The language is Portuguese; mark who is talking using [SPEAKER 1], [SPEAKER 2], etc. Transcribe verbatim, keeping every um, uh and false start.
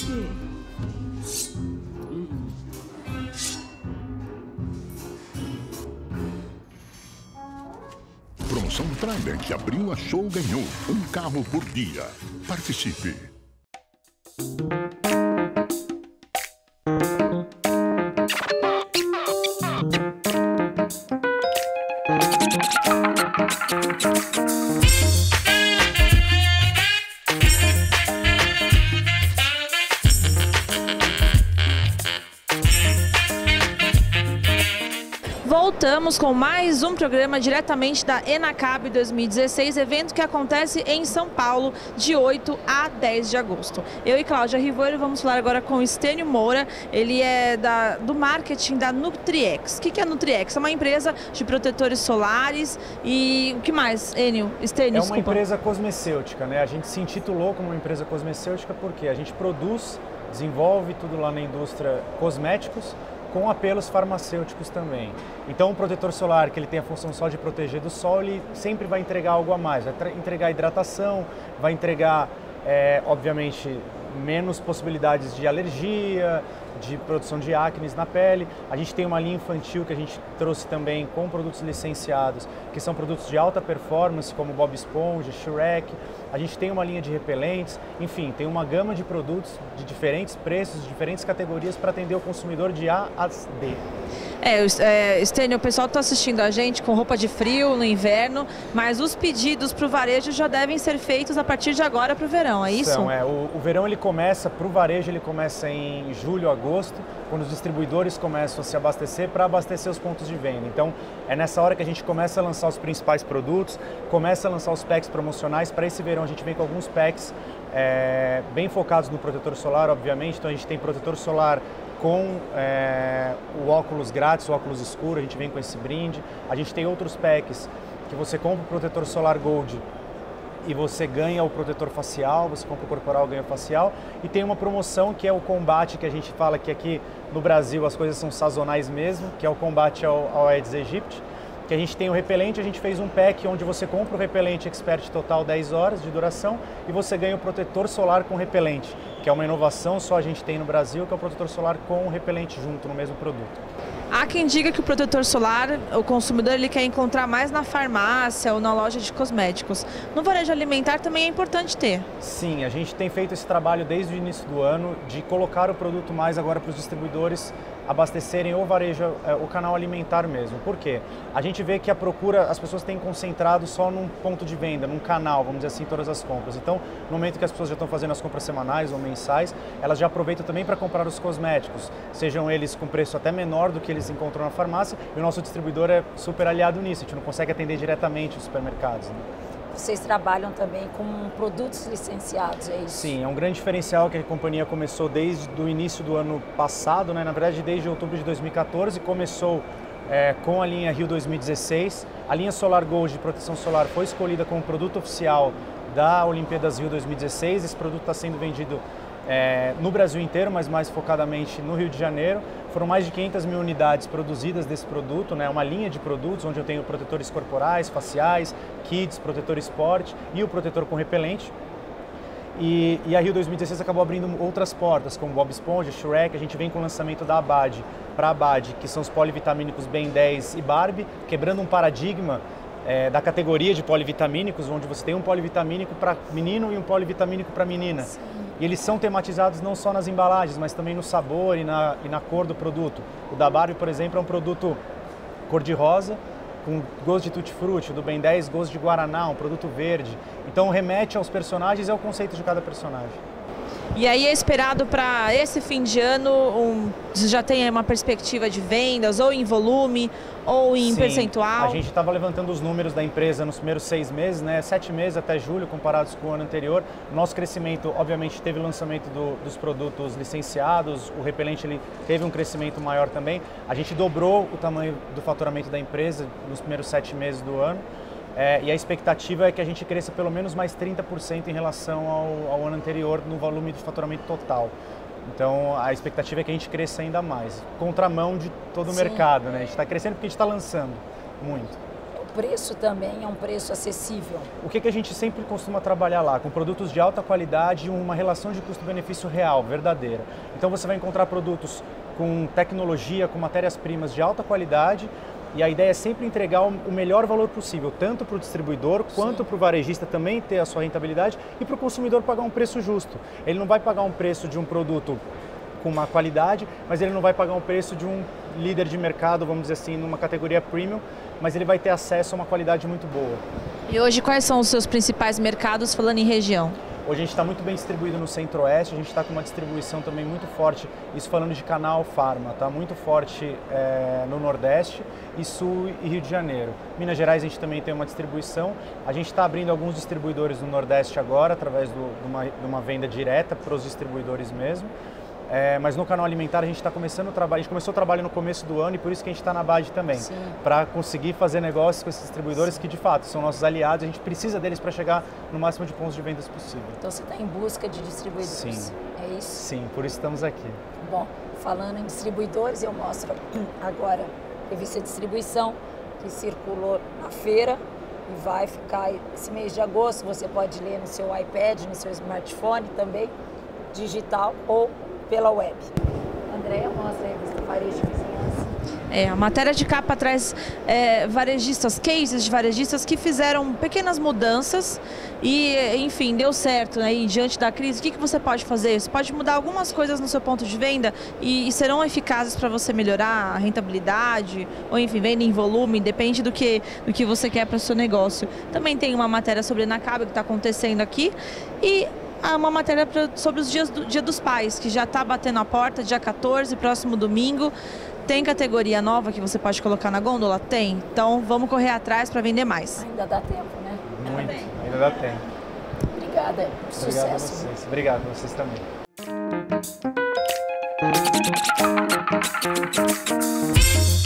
[SPEAKER 1] Promoção Trident abriu a Show ganhou um carro por dia. Participe!
[SPEAKER 2] Voltamos com mais um programa diretamente da Enacab dois mil e dezesseis, evento que acontece em São Paulo de oito a dez de agosto. Eu e Cláudia Rivoiro vamos falar agora com o Estênio Moura, ele é da, do marketing da Nutriex. O que, que é a Nutriex? É uma empresa de protetores solares e o que mais, Enio? Estênio,
[SPEAKER 3] É uma
[SPEAKER 2] desculpa.
[SPEAKER 3] empresa cosmecêutica, né? A gente se intitulou como uma empresa cosmecêutica porque a gente produz, desenvolve tudo lá na indústria cosméticos, com apelos farmacêuticos também. Então, o protetor solar, que ele tem a função só de proteger do sol, ele sempre vai entregar algo a mais, vai entregar hidratação, vai entregar, é, obviamente, menos possibilidades de alergia, de produção de acnes na pele. A gente tem uma linha infantil que a gente trouxe também com produtos licenciados, que são produtos de alta performance, como Bob Esponja, Shrek. A gente tem uma linha de repelentes, enfim, tem uma gama de produtos de diferentes preços, de diferentes categorias para atender o consumidor de A a D.
[SPEAKER 2] É, é Estênio, o pessoal está assistindo a gente com roupa de frio no inverno, mas os pedidos para o varejo já devem ser feitos a partir de agora para o verão, é isso?
[SPEAKER 3] Então, é, o, o verão ele começa, para o varejo ele começa em julho, agosto, quando os distribuidores começam a se abastecer para abastecer os pontos de venda. Então, é nessa hora que a gente começa a lançar os principais produtos, começa a lançar os packs promocionais. Para esse verão a gente vem com alguns packs é, bem focados no protetor solar, obviamente. Então, a gente tem protetor solar com é, o óculos grátis, o óculos escuro, a gente vem com esse brinde. A gente tem outros packs que você compra o protetor solar Gold e você ganha o protetor facial, você compra o corporal, ganha o facial. E tem uma promoção que é o combate, que a gente fala que aqui no Brasil as coisas são sazonais mesmo, que é o combate ao, ao Aedes aegypti, que a gente tem o repelente. A gente fez um pack onde você compra o repelente Expert Total dez horas de duração e você ganha o protetor solar com repelente, que é uma inovação, só a gente tem no Brasil, que é o protetor solar com o repelente junto no mesmo produto.
[SPEAKER 2] Há quem diga que o protetor solar, o consumidor ele quer encontrar mais na farmácia ou na loja de cosméticos. No varejo alimentar também é importante ter.
[SPEAKER 3] Sim, a gente tem feito esse trabalho desde o início do ano de colocar o produto mais agora para os distribuidores abastecerem o varejo, o canal alimentar mesmo. Por quê? A gente vê que a procura, as pessoas têm concentrado só num ponto de venda, num canal, vamos dizer assim, todas as compras. Então, no momento que as pessoas já estão fazendo as compras semanais ou mensais, elas já aproveitam também para comprar os cosméticos, sejam eles com preço até menor do que eles encontram na farmácia, e o nosso distribuidor é super aliado nisso, a gente não consegue atender diretamente os supermercados, né?
[SPEAKER 4] Vocês trabalham também com produtos licenciados, é isso?
[SPEAKER 3] Sim, é um grande diferencial que a companhia começou desde o início do ano passado, né? Na verdade desde outubro de dois mil e quatorze, começou é, com a linha Rio dois mil e dezesseis. A linha Solar Gold de proteção solar foi escolhida como produto oficial da Olimpíadas Rio dois mil e dezesseis. Esse produto está sendo vendido é, no Brasil inteiro, mas mais focadamente no Rio de Janeiro. Foram mais de quinhentas mil unidades produzidas desse produto, né? Uma linha de produtos onde eu tenho protetores corporais, faciais, kits, protetor esporte e o protetor com repelente. E, e a Rio dois mil e dezesseis acabou abrindo outras portas, como Bob Esponja, Shrek. A gente vem com o lançamento da Abad para Abad, que são os polivitamínicos Ben dez e Barbie, quebrando um paradigma é, da categoria de polivitamínicos, onde você tem um polivitamínico para menino e um polivitamínico para menina. Sim. E eles são tematizados não só nas embalagens, mas também no sabor e na, e na cor do produto. O da Barbie, por exemplo, é um produto cor-de-rosa, com gosto de tutti-frutti, do Ben dez, gosto de guaraná, um produto verde. Então remete aos personagens e ao conceito de cada personagem.
[SPEAKER 2] E aí é esperado para esse fim de ano, um, já tem uma perspectiva de vendas, ou em volume, ou em
[SPEAKER 3] Sim,
[SPEAKER 2] percentual?
[SPEAKER 3] A gente estava levantando os números da empresa nos primeiros seis meses, né, sete meses até julho, comparados com o ano anterior. Nosso crescimento, obviamente, teve o lançamento do, dos produtos licenciados, o repelente ele teve um crescimento maior também. A gente dobrou o tamanho do faturamento da empresa nos primeiros sete meses do ano. É, e a expectativa é que a gente cresça pelo menos mais trinta por cento em relação ao, ao ano anterior no volume de faturamento total. Então a expectativa é que a gente cresça ainda mais, contramão de todo o
[SPEAKER 4] Sim.
[SPEAKER 3] mercado, né? A gente está crescendo porque a gente está lançando muito.
[SPEAKER 4] preço também é um preço acessível.
[SPEAKER 3] O que, que a gente sempre costuma trabalhar lá? Com produtos de alta qualidade e uma relação de custo-benefício real, verdadeira. Então você vai encontrar produtos com tecnologia, com matérias-primas de alta qualidade, e a ideia é sempre entregar o melhor valor possível, tanto para o distribuidor, Sim. quanto para o varejista também ter a sua rentabilidade e para o consumidor pagar um preço justo. Ele não vai pagar um preço de um produto com uma qualidade, mas ele não vai pagar um preço de um líder de mercado, vamos dizer assim, numa categoria premium, mas ele vai ter acesso a uma qualidade muito boa.
[SPEAKER 2] E hoje quais são os seus principais mercados, falando em região?
[SPEAKER 3] Hoje a gente está muito bem distribuído no Centro-Oeste, a gente está com uma distribuição também muito forte, isso falando de canal Farma, tá muito forte é, no Nordeste e Sul e Rio de Janeiro. Minas Gerais a gente também tem uma distribuição, a gente está abrindo alguns distribuidores no Nordeste agora, através do, de, uma, de uma venda direta para os distribuidores mesmo. É, mas no canal alimentar a gente está começando o trabalho, a gente começou o trabalho no começo do ano e por isso que a gente está na base também, para conseguir fazer negócios com esses distribuidores Sim. que de fato são nossos aliados, a gente precisa deles para chegar no máximo de pontos de vendas possível.
[SPEAKER 4] Então você está em busca de distribuidores,
[SPEAKER 3] Sim.
[SPEAKER 4] é isso?
[SPEAKER 3] Sim, por isso estamos aqui.
[SPEAKER 4] Bom, falando em distribuidores, eu mostro agora a revista de distribuição que circulou na feira e vai ficar esse mês de agosto, você pode ler no seu iPad, no seu smartphone também, digital ou pela web. Andréia, mostra a revista Varejo de Vizinhança.
[SPEAKER 2] É, a matéria de capa traz é, varejistas, cases de varejistas que fizeram pequenas mudanças e, enfim, deu certo, né? E diante da crise, o que, que você pode fazer? Você pode mudar algumas coisas no seu ponto de venda e, e serão eficazes para você melhorar a rentabilidade ou, enfim, venda em volume, depende do que, do que você quer para o seu negócio. Também tem uma matéria sobre a Enacabe que está acontecendo aqui e uma matéria sobre os dias do Dia dos Pais, que já está batendo a porta, dia quatorze, próximo domingo. Tem categoria nova que você pode colocar na gôndola? Tem. Então vamos correr atrás para vender mais.
[SPEAKER 4] Ainda dá tempo, né?
[SPEAKER 3] Muito, ainda dá tempo.
[SPEAKER 4] Obrigada, sucesso.
[SPEAKER 3] Obrigado a vocês. Obrigado a vocês também.